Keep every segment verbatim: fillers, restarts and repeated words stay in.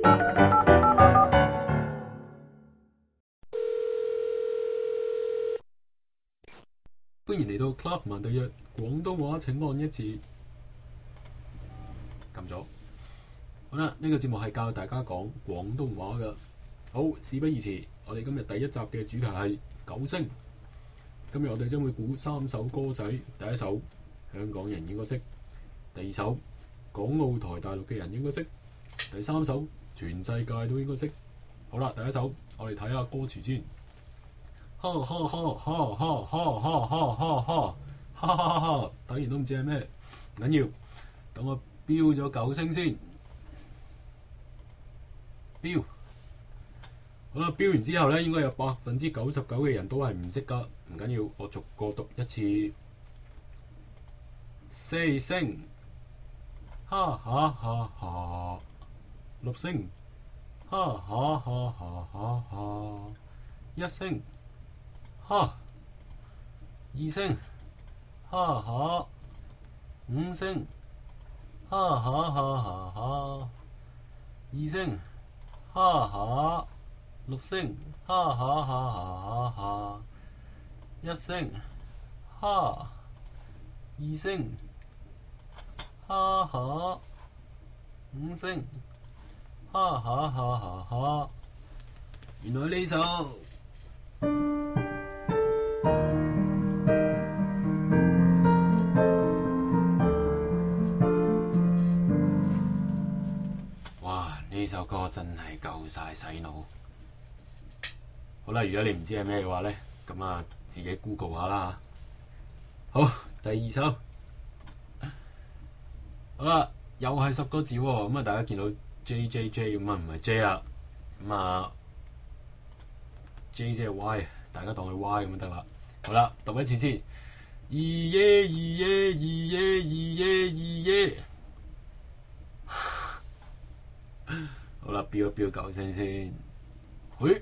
歡迎嚟到 Clubman 對約廣東話請按一字。撳咗。好啦，呢、這個節目係教大家講廣東話㗎。好，事不宜遲，我哋今日第一集嘅主題係九聲。今日我哋將會估三首歌仔，第一首香港人應該識，第二首港澳台大陸嘅人應該識，第三首全世界都應該識。好啦，第一首我哋睇下歌詞先。哈哈哈哈哈哈哈哈哈哈哈哈哈！睇完都唔知係咩，唔緊要，等我標咗九聲先。標好啦，標完之後咧，應該有百分之九十九嘅人都係唔識噶，唔緊要，我逐個讀一次。四聲，哈哈哈哈；六聲，哈哈哈哈哈哈；一聲。哈，二聲，哈哈，五聲，哈哈哈哈哈，二聲，哈哈，六聲，哈哈哈哈哈，一聲，哈，二聲，哈哈，五聲，哈哈哈哈哈。原來呢首。呢首歌真係夠晒洗腦。好啦，如果你唔知係咩嘅話咧，咁啊自己 Google 下啦。好，第二首。好啦，又係十個字喎。咁啊，大家見到 J J J 咁啊，唔係 J 啦。咁啊 J 即係 Y， 大家當佢 Y 咁就得啦。好啦，讀一次先。二耶二耶二耶二耶二耶。好啦，標一標九聲先。嘿，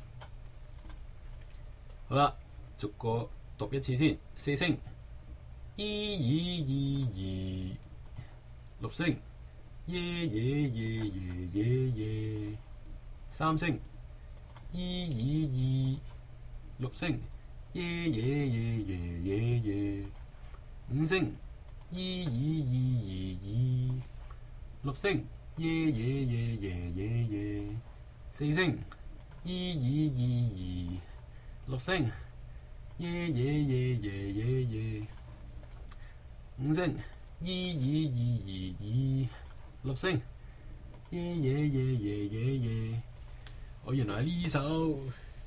好啦，逐個讀一次先。四聲，依依依依；六聲，耶耶耶耶耶耶；三聲，依依依；六聲，耶耶耶耶耶耶；五聲，依依依依依；六聲。耶耶耶耶耶耶，四聲，依依依依；六聲，耶耶耶耶耶耶，五聲，依依依依依；六聲，耶耶耶耶耶耶。我原來係呢首。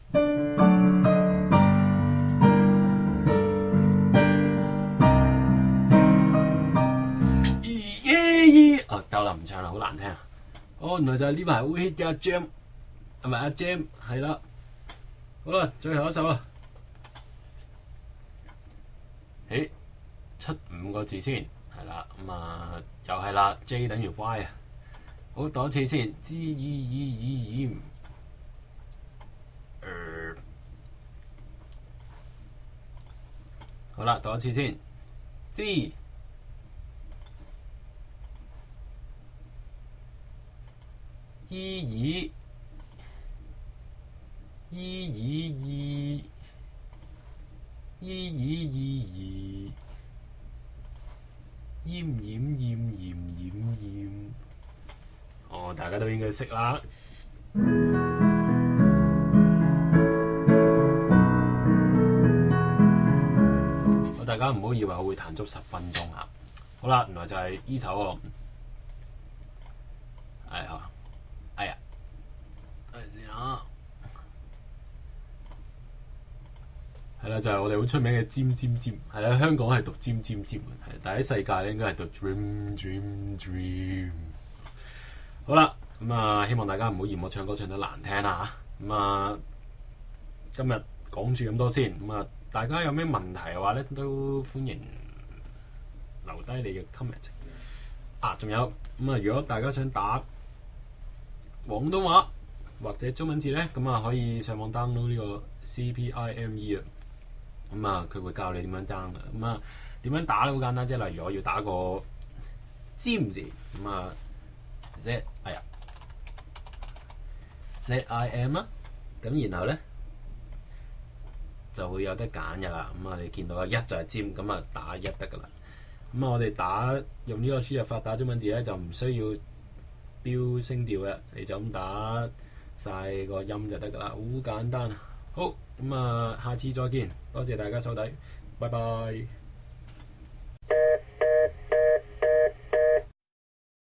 啊，夠啦，唔唱啦，好難聽啊！哦，原來就係呢排好 hit 嘅阿 Jam， 係咪阿 Jam？ 係啦，好啦，最後一首啦。誒，出五個字先，係啦，咁啊又係啦 ，J 等於 Y 啊。好，讀一次先 ，G E E E E。呃，好啦，讀一次先 ，G。依依依依依依依依依，奄奄奄奄奄奄。哦，大家都應該識啦。大家唔好以為我會彈足十分鐘啊！好啦，原來就係呢首喎。係啊。哎呀，睇下先啊，係啦，就係、是、我哋好出名嘅尖尖尖，係啦，香港係讀尖尖尖，係，但喺世界咧應該係讀 dream dream dream。好啦，咁啊，希望大家唔好嫌我唱歌唱得難聽啦嚇。咁啊，今日講住咁多先。咁啊，大家有咩問題嘅話咧，都歡迎留低你嘅 comment。啊，仲有咁啊，如果大家想打廣東話或者中文字咧，咁啊可以上網 download 呢個 C P I M E 啊，咁啊佢會教你點樣 down 嘅，咁啊點樣打咧好簡單，即係例如我要打個尖字，咁啊 Z， 哎呀 Z I M 啦。咁然後咧就會有得揀㗎啦。咁啊，你見到啊一就係尖，咁啊打一得㗎啦。咁啊，我哋打用呢個輸入法打中文字咧，就唔需要標聲調嘅，你就咁打晒個音就得㗎啦，好簡單啊！好，咁啊，下次再見，多謝大家收睇，拜拜。